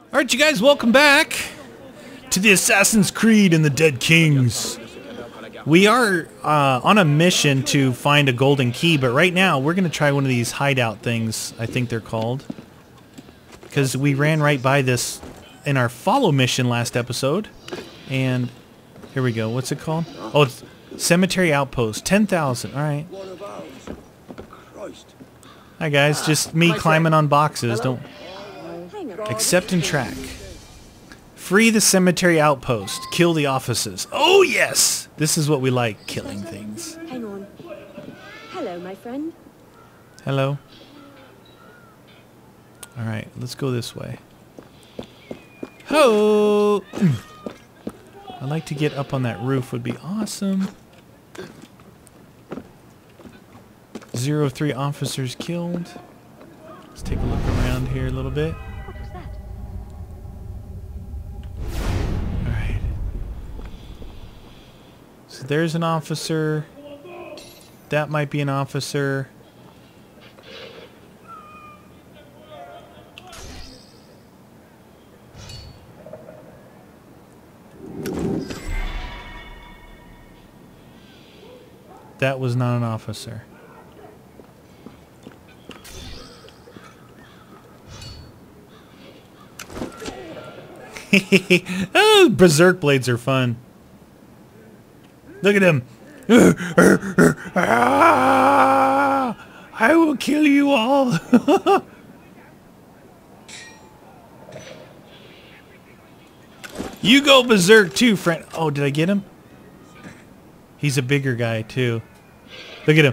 Alright, you guys, welcome back to the Assassin's Creed and the Dead Kings. We are on a mission to find a golden key, but right now we're going to try one of these hideout things, I think they're called. Because we ran right by this in our follow mission last episode. And here we go. What's it called? Oh, it's Cemetery Outpost. 10,000. Alright. Hi guys, just me climbing on boxes. Don't... Accept and track. Free the cemetery outpost. Kill the officers. Oh yes! This is what we like, killing things. Hang on. Hello, my friend. Hello. Alright, let's go this way. Ho! I'd like to get up on that roof, would be awesome. 03 officers killed. Let's take a look around here a little bit. What was that? Alright. So there's an officer. That might be an officer. That was not an officer. Oh, berserk blades are fun. Look at him. I will kill you all. You go berserk too, friend. Oh, did I get him? He's a bigger guy too. Look at him.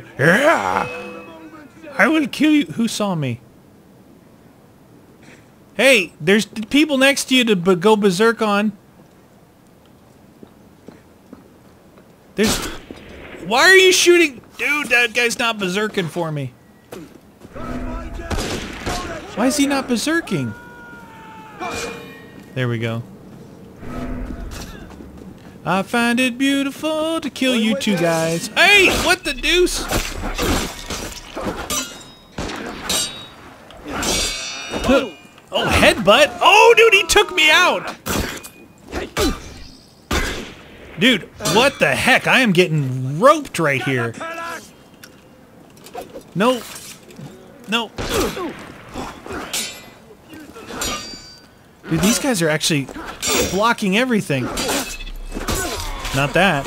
I will kill you. Who saw me? Hey, there's people next to you to go berserk on. There's... Why are you shooting? Dude, that guy's not berserking for me. Why is he not berserking? There we go. I find it beautiful to kill you two guys. Hey, what the deuce? Oh, headbutt? Oh, dude, he took me out. Dude, what the heck? I am getting roped right here. No. No. Dude, these guys are actually blocking everything. Not that.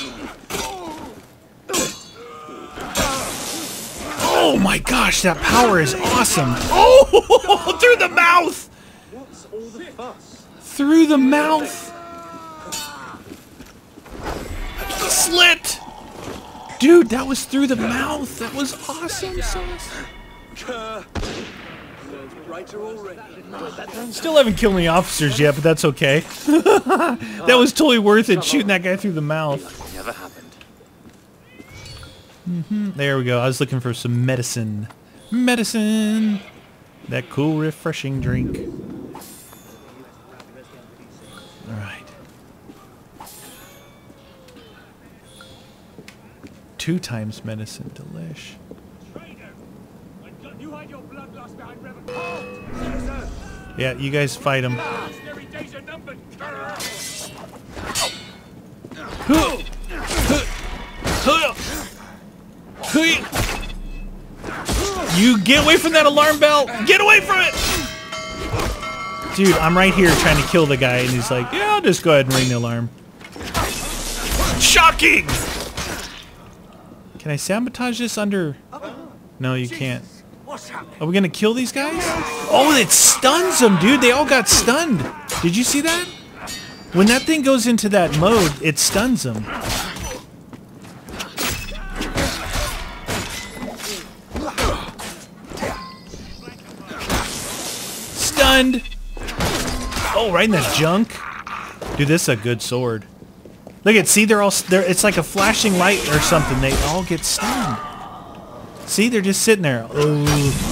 Oh my gosh, that power is awesome. Oh, through the mouth. What's all the fuss? Through the mouth. Slit. Dude, that was through the mouth. That was awesome sauce. Still haven't killed any officers yet, but that's okay. That was totally worth it, shooting that guy through the mouth. Never happened. There we go. I was looking for some medicine. Medicine! That cool, refreshing drink. Alright. 2 times medicine. Delish. Yeah, you guys fight him. You get away from that alarm bell! Get away from it! Dude, I'm right here trying to kill the guy, and he's like, yeah, I'll just go ahead and ring the alarm. Shocking! Can I sabotage this under... No, you can't. Are we gonna kill these guys? Oh, it stuns them, dude. They all got stunned. Did you see that? When that thing goes into that mode, it stuns them. Stunned. Oh, right in the junk. Dude, this is a good sword. Look at, see, it's like a flashing light or something. They all get stunned. See, they're just sitting there. Oh.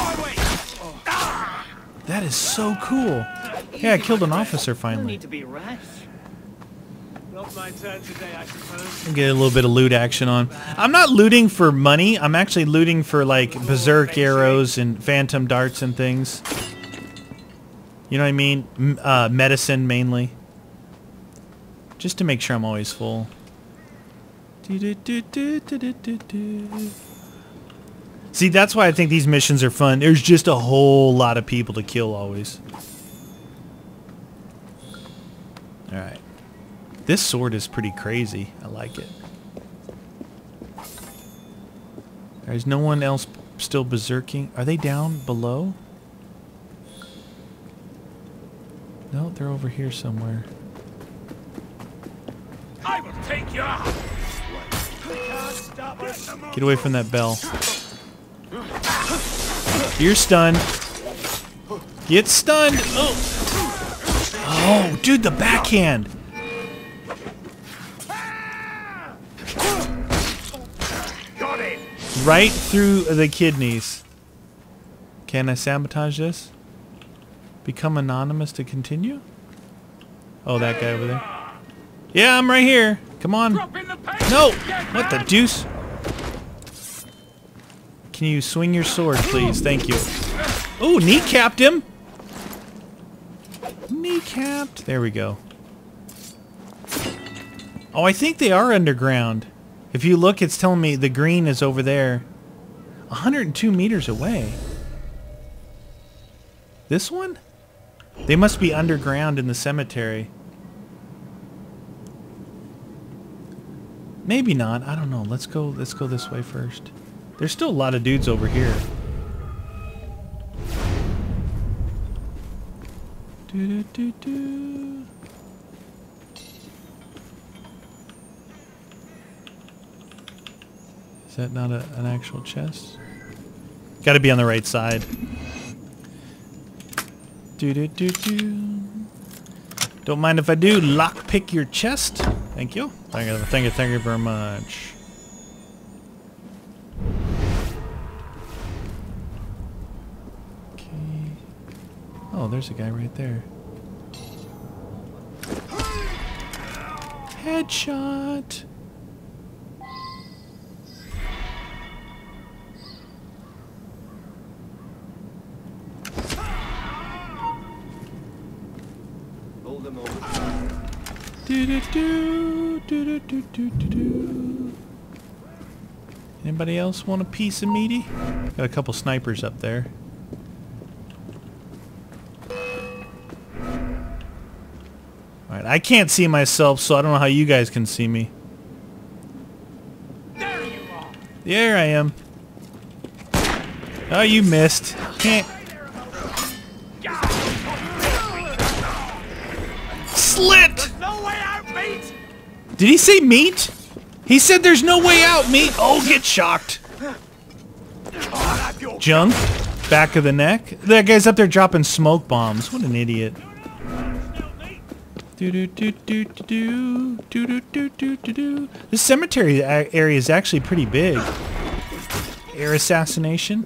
That is so cool. Yeah, I killed an officer finally. Need to be rash. Not my turn today, I suppose. Get a little bit of loot action on. I'm not looting for money. I'm actually looting for like berserk arrows and phantom darts and things. You know what I mean? Medicine mainly. Just to make sure I'm always full. See, that's why I think these missions are fun. There's just a whole lot of people to kill always. Alright. This sword is pretty crazy. I like it. There's no one else still berserking. Are they down below? No, they're over here somewhere. I will take you out. Get away from that bell. You're stunned. Get stunned. Oh, oh, dude, the backhand. Got it. Right through the kidneys. Can I sabotage this? Become anonymous to continue? Oh, that guy over there. Yeah, I'm right here. Come on. No! What the deuce? Can you swing your sword, please? Thank you. Oh, kneecapped him! Kneecapped. There we go. Oh, I think they are underground. If you look, it's telling me the green is over there. 102 meters away. This one? They must be underground in the cemetery. Maybe not. I don't know. Let's go this way first. There's still a lot of dudes over here. Do. Is that not an actual chest? Got to be on the right side. Do. Don't mind if I do. Lockpick your chest. Thank you. Thank you very much. Okay. Oh, there's a guy right there. Headshot. Do. Anybody else want a piece of meaty? Got a couple snipers up there. Alright, I can't see myself, so I don't know how you guys can see me. There you are. There I am. Oh, you missed. Can't. Slit! There's no way out, mate. Did he say meat? He said there's no way out, meat. Oh, get shocked. Junk. Back of the neck. That guy's up there dropping smoke bombs. What an idiot. This cemetery area is actually pretty big. Air assassination.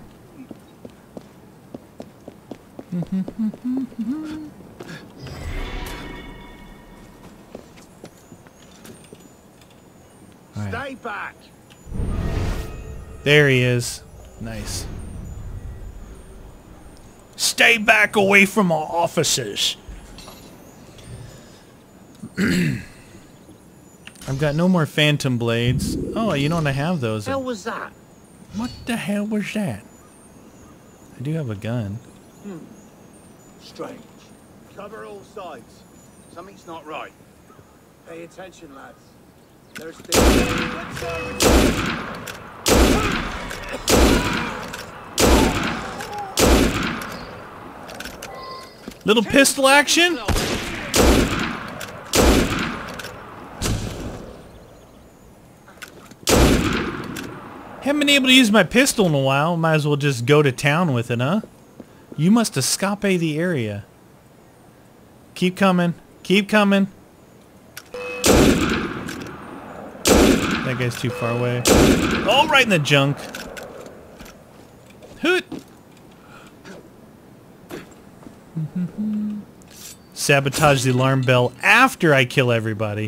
Stay back. There he is. Nice. Stay back away from our offices. I've got no more phantom blades. Oh, you know what? I have those. Hell was that? What the hell was that? I do have a gun. Strange. Cover all sides. Something's not right. Pay attention, lads. There's Little pistol action. Haven't been able to use my pistol in a while. Might as well just go to town with it, huh? You must escape the area. Keep coming. Keep coming. That guy's too far away. Oh, right in the junk. Hoot. Sabotage the alarm bell after I kill everybody.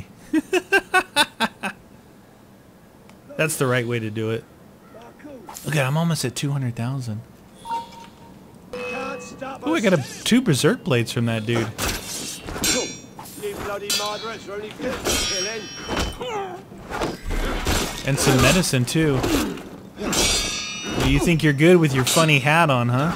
That's the right way to do it. Okay, I'm almost at 200,000. Can't stop Ooh, I got 2 berserk blades from that dude. You bloody murderers are only fit for killing. And some medicine too. Well, you think you're good with your funny hat on, huh?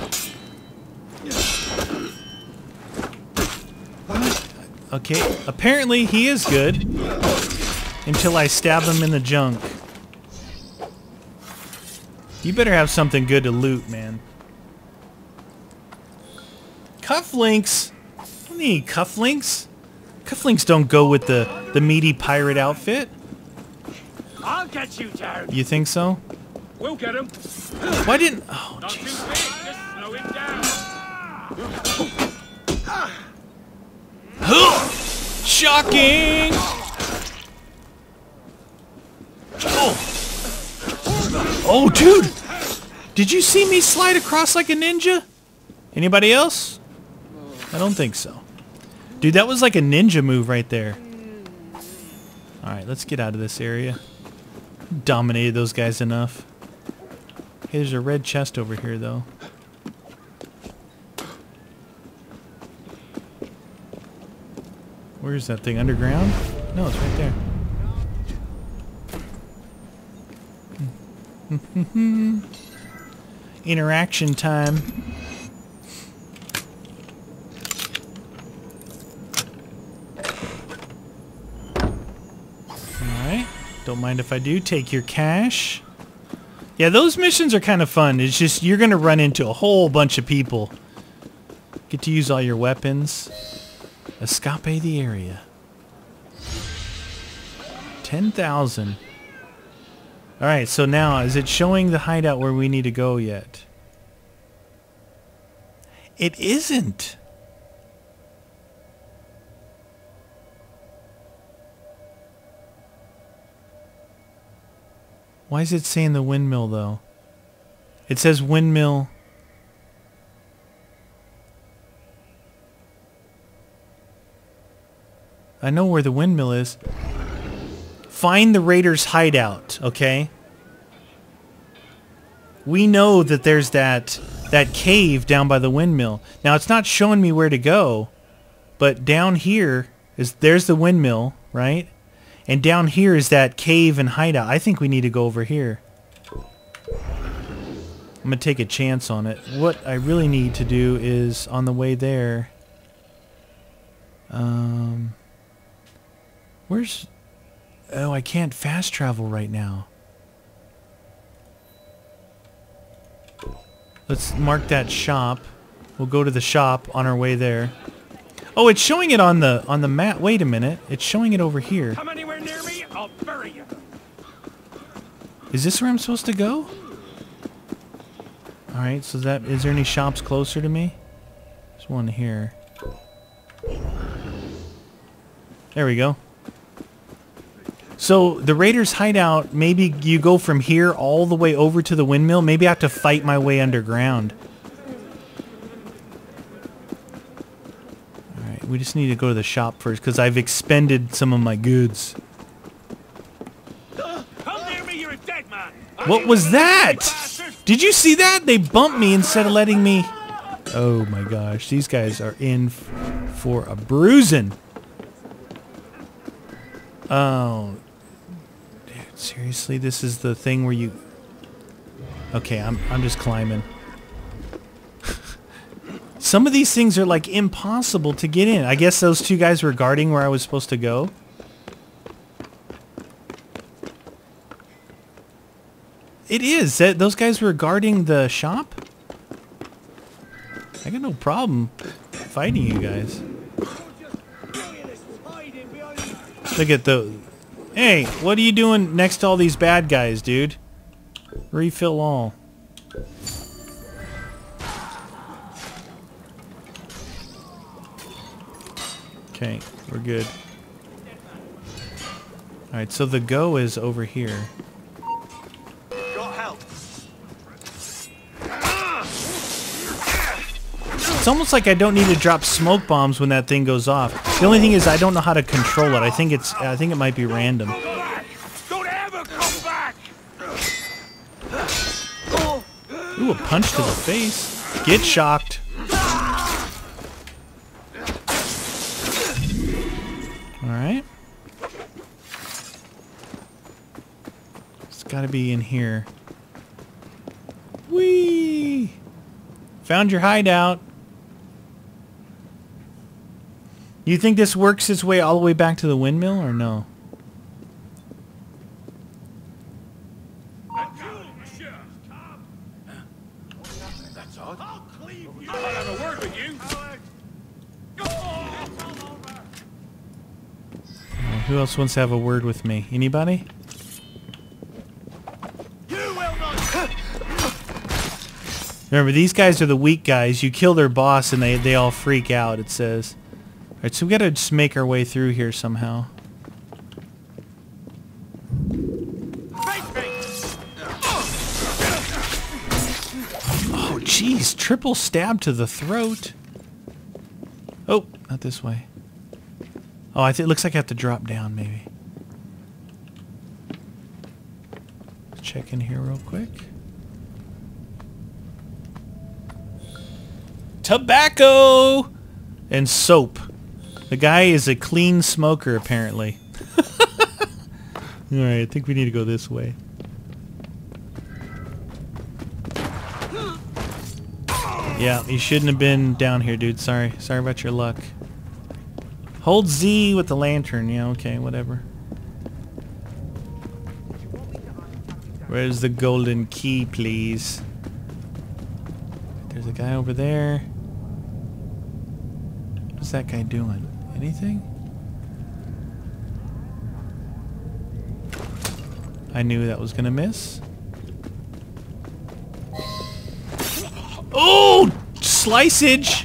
Okay, apparently he is good. Until I stab him in the junk. You better have something good to loot, man. Cufflinks? I don't need cufflinks. Cufflinks don't go with the meaty pirate outfit. I'll get you down. You think so? We'll get him. Why didn't... Oh, Not too jeez. big. Just slow him down. Shocking! Oh! Oh, dude! Did you see me slide across like a ninja? Anybody else? I don't think so. Dude, that was like a ninja move right there. Alright, let's get out of this area. Dominated those guys enough. Hey, there's a red chest over here, though. Where's that thing? Underground? No, it's right there. Interaction time. Alright. Don't mind if I do. Take your cash. Yeah, those missions are kind of fun. It's just you're going to run into a whole bunch of people. Get to use all your weapons. Escape the area. 10,000. Alright, so now, is it showing the hideout where we need to go yet? It isn't. Why is it saying the windmill, though? It says windmill. I know where the windmill is. Find the raiders' hideout, okay? We know that there's that cave down by the windmill. Now, it's not showing me where to go, but down here there's the windmill, right? And down here is that cave and hideout. I think we need to go over here. I'm going to take a chance on it. What I really need to do is, on the way there... Where's... Oh, I can't fast travel right now. Let's mark that shop. We'll go to the shop on our way there. Oh, it's showing it on the map. Wait a minute. It's showing it over here. Come anywhere near me, I'll bury you. Is this where I'm supposed to go? Alright, so is there any shops closer to me? There's one here. There we go. So, the raiders' hideout, maybe you go from here all the way over to the windmill. Maybe I have to fight my way underground. Alright, we just need to go to the shop first, because I've expended some of my goods. Come near me, you're a dead man. What was that? Did you see that? They bumped me instead of letting me... Oh my gosh, these guys are in for a bruising. Oh... Seriously, this is the thing where you... Okay, I'm just climbing. Some of these things are like impossible to get in. I guess those two guys were guarding where I was supposed to go. It is. Those guys were guarding the shop? I got no problem fighting you guys. Look at the... Hey, what are you doing next to all these bad guys, dude? Refill all. Okay, we're good. Alright, so the go is over here. Got help. It's almost like I don't need to drop smoke bombs when that thing goes off. The only thing is I don't know how to control it. I think it might be random. Don't ever come back. Ooh, a punch to the face. Get shocked. Alright. It's gotta be in here. Whee! Found your hideout. You think this works its way all the way back to the windmill, or no? That's odd. I'll have a word with you. Who else wants to have a word with me? Anybody? You will not. Remember, these guys are the weak guys. You kill their boss and they all freak out, it says. Alright, so we gotta just make our way through here somehow. Oh, jeez. Triple stab to the throat. Oh, not this way. Oh, it looks like I have to drop down, maybe. Let's check in here real quick. Tobacco! And soap. The guy is a clean smoker, apparently. Alright, I think we need to go this way. Yeah, you shouldn't have been down here, dude. Sorry. Sorry about your luck. Hold Z with the lantern. Yeah, okay, whatever. Where's the golden key, please? There's a guy over there. What's that guy doing? Anything? I knew that was gonna miss. Oh! Sliceage!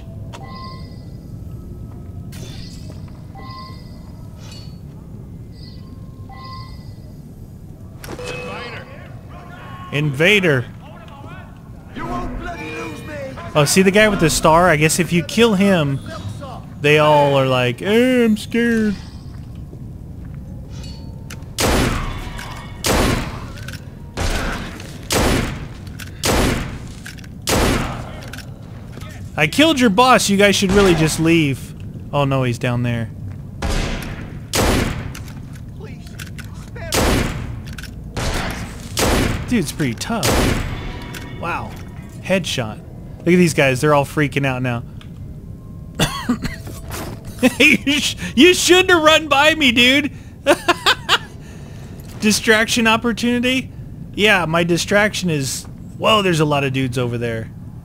Invader! You won't bloody lose me. Oh, see the guy with the star? I guess if you kill him, they all are like, eh, I'm scared. I killed your boss. You guys should really just leave. Oh no, he's down there. Dude, it's pretty tough. Wow. Headshot. Look at these guys. They're all freaking out now. You shouldn't have run by me, dude. Distraction opportunity? Yeah, my distraction is... Whoa, there's a lot of dudes over there.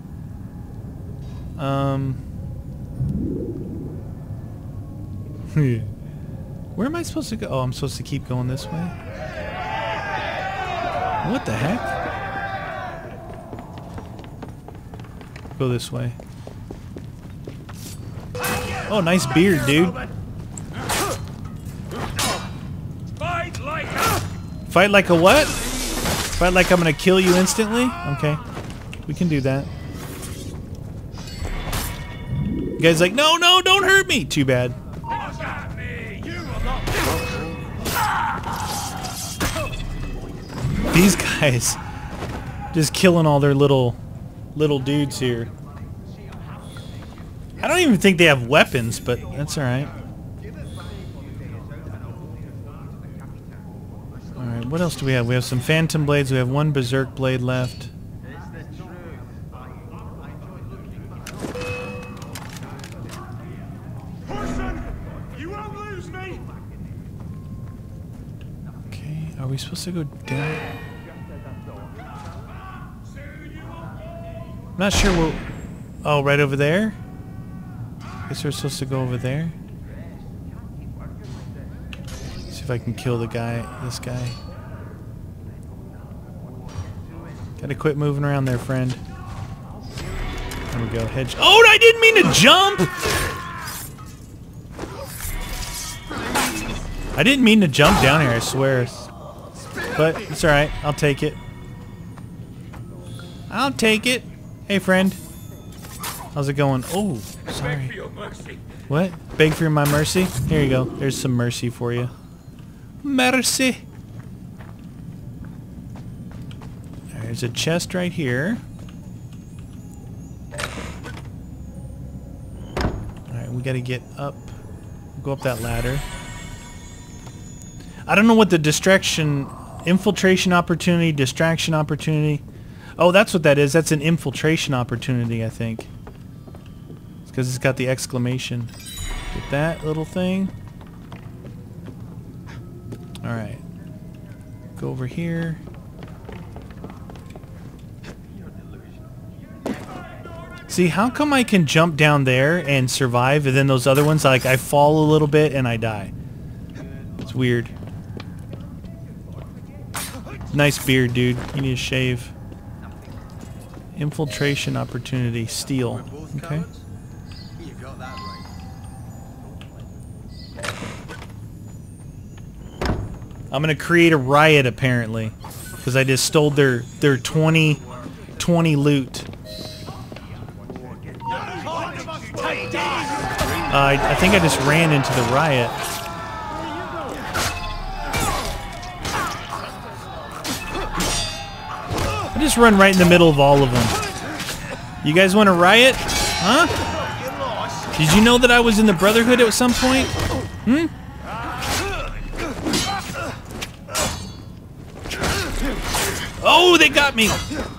Where am I supposed to go? Oh, I'm supposed to keep going this way? What the heck? Go this way. Oh, nice beard, dude. Fight like a what? Fight like I'm gonna kill you instantly? Okay. We can do that. You guys like, no, no, don't hurt me! Too bad. These guys just killing all their little dudes here. I don't even think they have weapons, but that's alright. Alright, what else do we have? We have some phantom blades, we have one berserk blade left. Okay, are we supposed to go down? I'm not sure we'll... Oh, right over there? Guess we're supposed to go over there. See if I can kill the guy, this guy. Gotta quit moving around there, friend. There we go, hedge. Oh, I didn't mean to jump! I didn't mean to jump down here, I swear. But it's alright, I'll take it. I'll take it. Hey, friend. How's it going? Oh, sorry. What? Beg for my mercy? Here you go. There's some mercy for you. Mercy. There's a chest right here. Alright, we gotta get up. Go up that ladder. I don't know what the distraction, infiltration opportunity, distraction opportunity. Oh, that's what that is. That's an infiltration opportunity, I think. It's because it's got the exclamation. Get that little thing. Alright. Go over here. See, how come I can jump down there and survive, and then those other ones, like, I fall a little bit and I die? It's weird. Nice beard, dude. You need to shave. Infiltration opportunity. Steal. Okay. I'm gonna create a riot, apparently, because I just stole their 20 loot. I think I just ran into the riot. I just run right in the middle of all of them. You guys want to riot? Huh? Did you know that I was in the Brotherhood at some point? Hmm? Oh, they got me!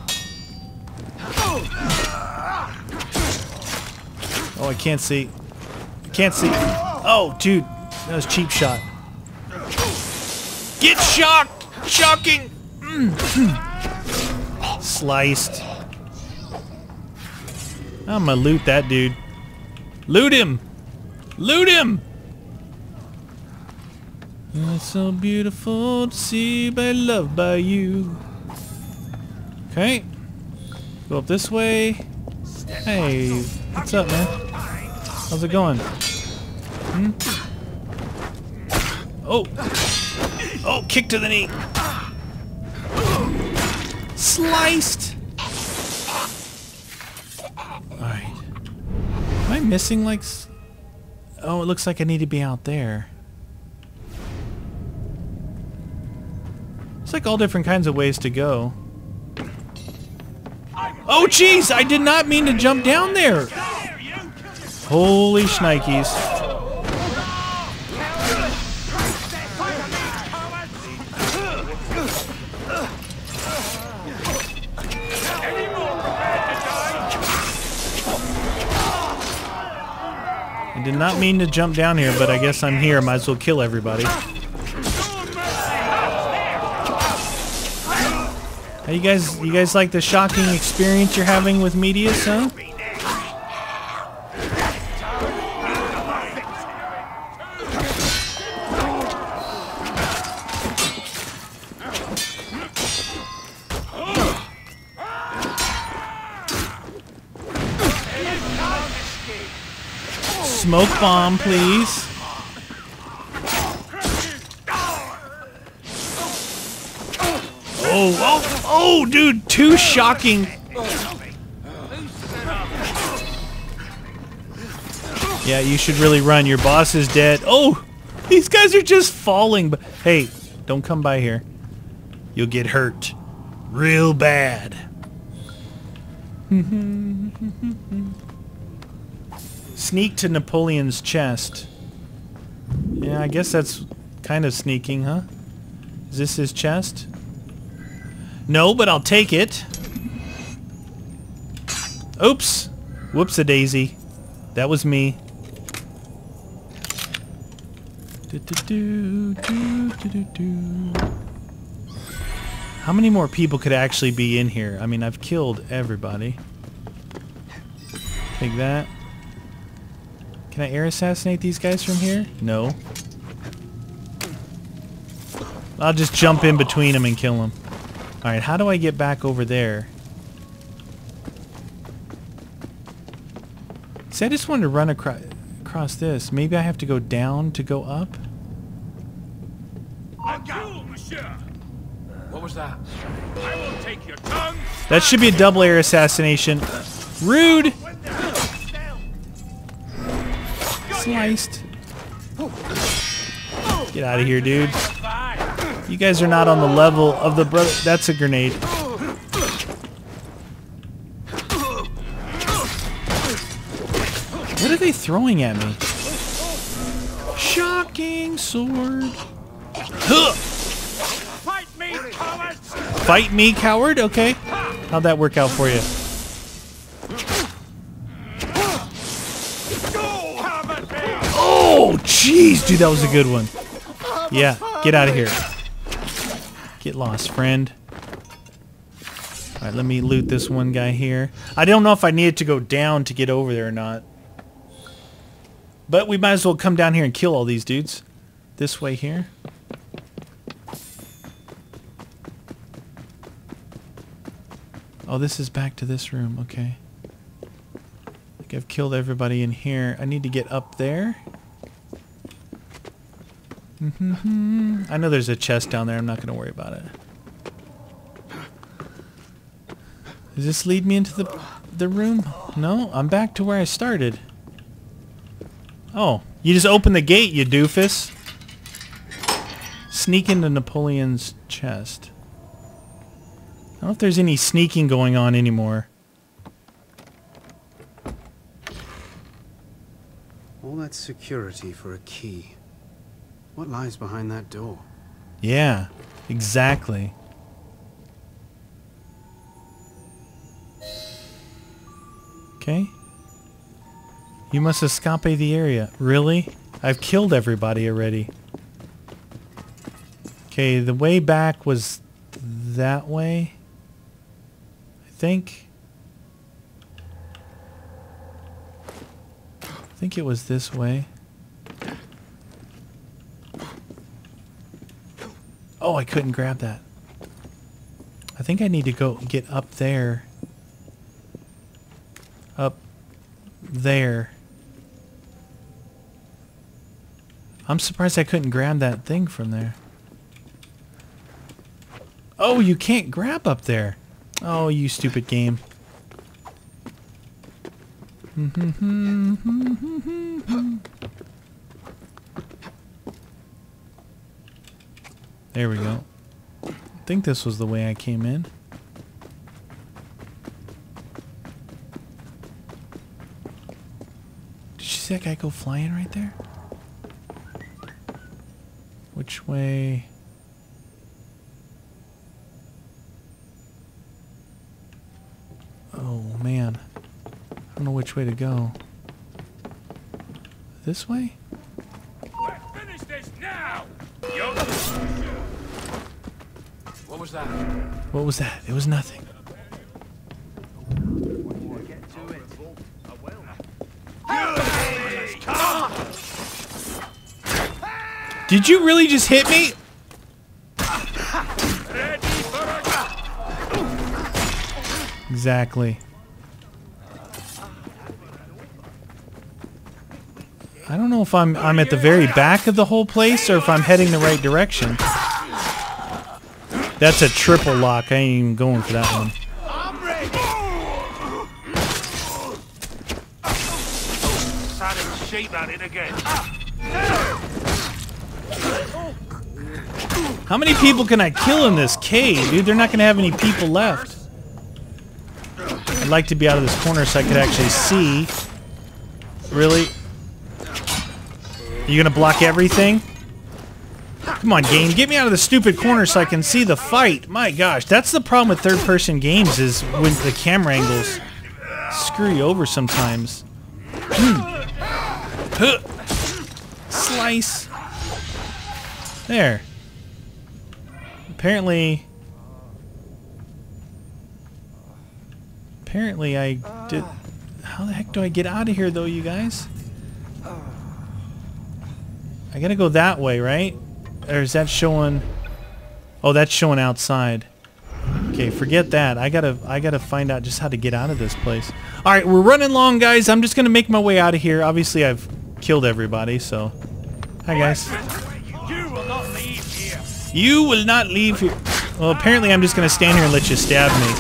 Oh, I can't see. I can't see. Oh, dude. That was a cheap shot. Get shocked! Shocking! Sliced. I'm gonna loot that dude. Loot him! Loot him! It's so beautiful to see, by loved by you. Okay. Go up this way. Hey, what's up, man? How's it going? Hmm? Oh! Oh, kick to the knee! Sliced! Alright. Am I missing, like... Oh, it looks like I need to be out there. It's like all different kinds of ways to go. Oh, jeez! I did not mean to jump down there! Holy shnikes. I did not mean to jump down here, but I guess I'm here. Might as well kill everybody. Hey, you guys like the shocking experience you're having with Medius, huh? Smoke bomb, please. Oh, dude, too shocking. Yeah, you should really run. Your boss is dead. Oh, these guys are just falling. But hey, don't come by here. You'll get hurt real bad. Sneak to Napoleon's chest. Yeah, I guess that's kind of sneaking, huh? Is this his chest? No, but I'll take it. Oops. Whoops-a-daisy. That was me. How many more people could actually be in here? I mean, I've killed everybody. Take that. Can I air assassinate these guys from here? No. I'll just jump in between them and kill them. Alright, how do I get back over there? See, I just wanted to run across this. Maybe I have to go down to go up? What was that? I will take your tongue. That should be a double air assassination. Rude! Sliced. Get out of here, dude. You guys are not on the level of the brother. That's a grenade. What are they throwing at me? Shocking sword. Huh. Fight me, cowards! Fight me, coward? Okay. How'd that work out for you? Oh, jeez, dude, that was a good one. Yeah, get out of here. Get lost, friend. All right, let me loot this one guy here. I don't know if I needed to go down to get over there or not. But we might as well come down here and kill all these dudes. This way here. Oh, this is back to this room. Okay. I think I've killed everybody in here. I need to get up there. I know there's a chest down there. I'm not going to worry about it. Does this lead me into the room? No, I'm back to where I started. Oh, you just opened the gate, you doofus. Sneak into Napoleon's chest. I don't know if there's any sneaking going on anymore. All that security for a key. What lies behind that door? Yeah, exactly. Okay. You must escape the area. Really? I've killed everybody already. Okay, the way back was that way. I think it was this way. Oh, I couldn't grab that. I think I need to go get up there. Up there. I'm surprised I couldn't grab that thing from there. Oh, you can't grab up there. Oh, you stupid game. There we go. I think this was the way I came in. Did you see that guy go flying right there? Which way? Oh man. I don't know which way to go. This way? Finish this now! What was that? What was that? It was nothing. Did you really just hit me? Exactly. I don't know if I'm at the very back of the whole place or if I'm heading the right direction. That's a triple lock. I ain't even going for that one. How many people can I kill in this cave, dude? They're not going to have any people left. I'd like to be out of this corner so I could actually see. Really? You going to block everything? Come on, game. Get me out of the stupid corner so I can see the fight. My gosh, that's the problem with third-person games is when the camera angles screw you over sometimes. Slice. There. Apparently I did... How the heck do I get out of here, though, you guys? I gotta go that way, right? Or is that showing... Oh, that's showing outside. Okay, forget that. I gotta find out just how to get out of this place. Alright, we're running long, guys. I'm just gonna make my way out of here. Obviously, I've killed everybody, so... Hi, guys. You will not leave here. You will not leave here. Well, apparently I'm just gonna stand here and let you stab me.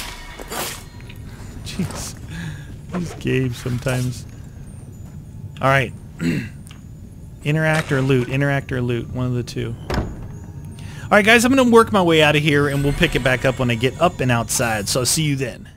Jeez. These games sometimes. Alright. Interact or loot. Interact or loot. One of the two. Alright guys, I'm going to work my way out of here and we'll pick it back up when I get up and outside. So I'll see you then.